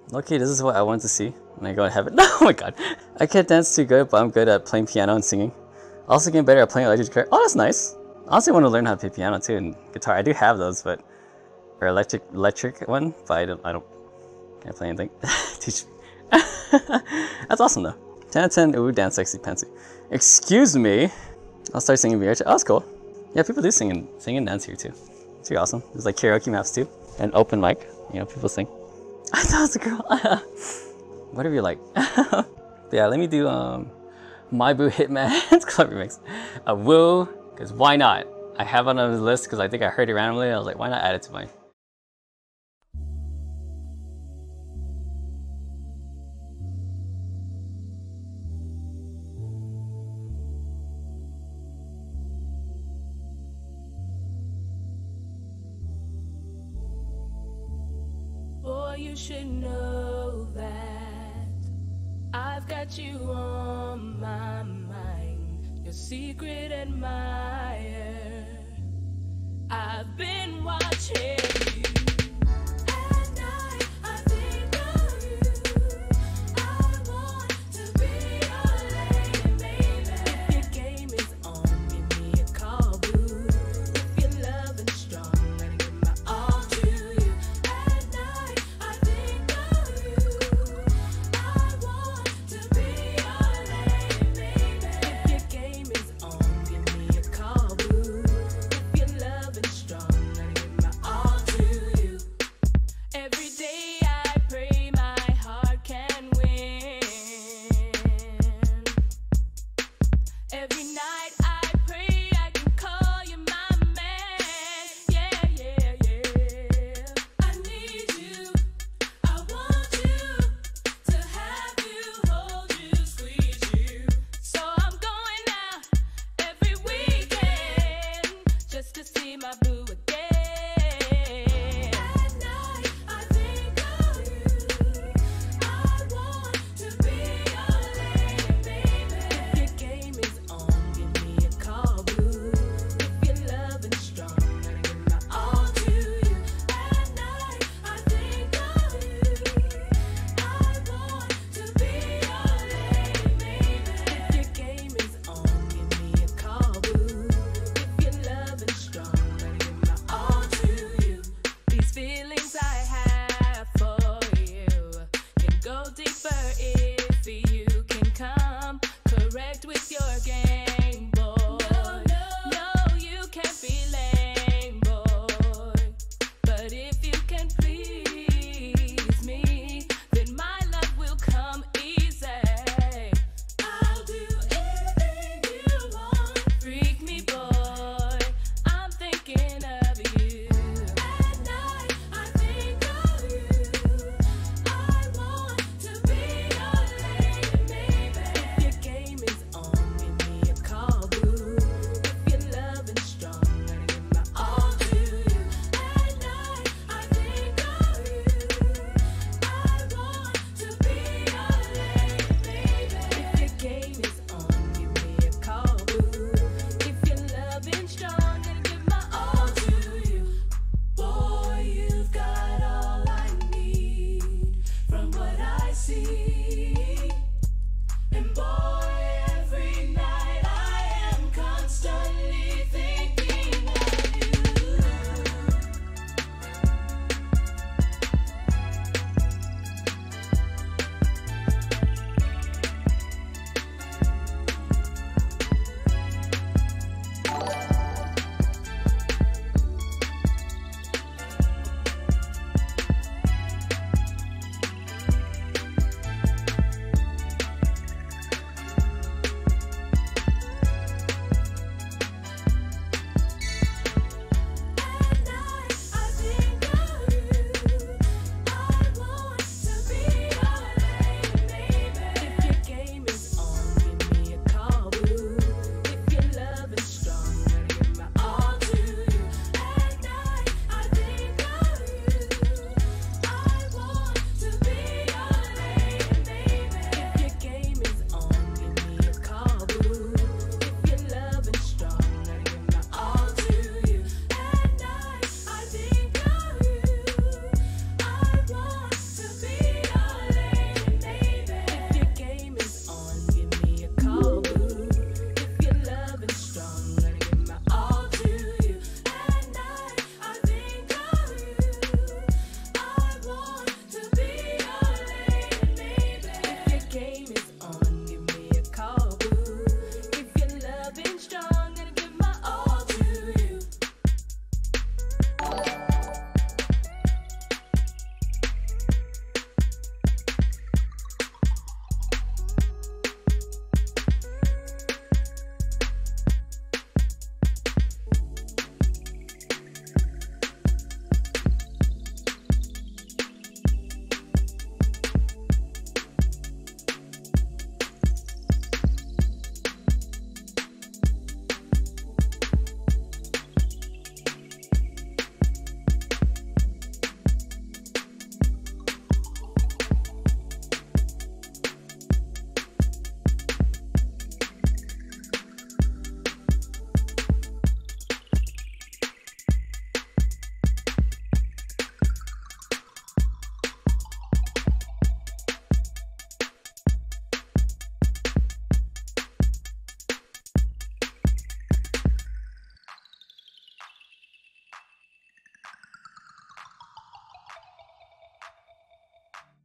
Okay, this is what I wanted to see when I go to heaven. Oh my god. I can't dance too good, but I'm good at playing piano and singing. Also getting better at playing electric guitar. Oh, that's nice. I also want to learn how to play piano too and guitar. I do have those, but or electric one, but I don't can't play anything. Teach me. That's awesome though. 10 out of 10. Ooh, dance sexy pantsy. Excuse me. I'll start singing VR. Oh, that's cool. Yeah, people do sing and dance here too. It's pretty awesome. There's like karaoke maps too, and open mic. You know, people sing. I thought it was a girl. Whatever you like. Yeah, let me do My Boo Hitman's Club Remix. A woo, because why not? I have it on the list because I think I heard it randomly. I was like, why not add it to mine? Boy, you should know that I've got you on my mind, your secret admirer. I've been watching you. At night, I think of you. I want to be your lady, baby. If your game is on, give me a call, boo. If you're loving strong, let me give my all to you. At night, I think of you. I want to be your lady, baby. If your game is on, give me a call, boo. If you're loving strong, let me give my all to you. Every day I pray my heart can win. Every night I pray I can call you my man. Yeah, yeah, yeah. I need you. I want you to have you, hold you, squeeze you. So I'm going out every weekend just to see my boo again. At night I think of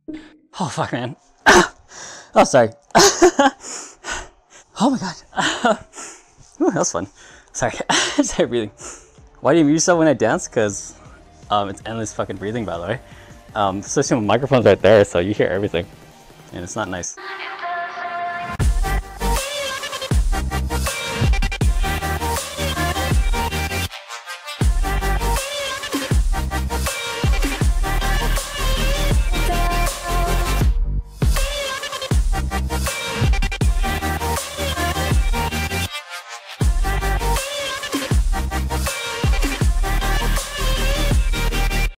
Oh fuck, man. Oh, sorry. Oh my god. Ooh, that was fun. Sorry. Sorry, breathing. Why do you mute yourself when I dance? Because it's endless fucking breathing, by the way. Especially when the microphone's right there, so you hear everything. And it's not nice.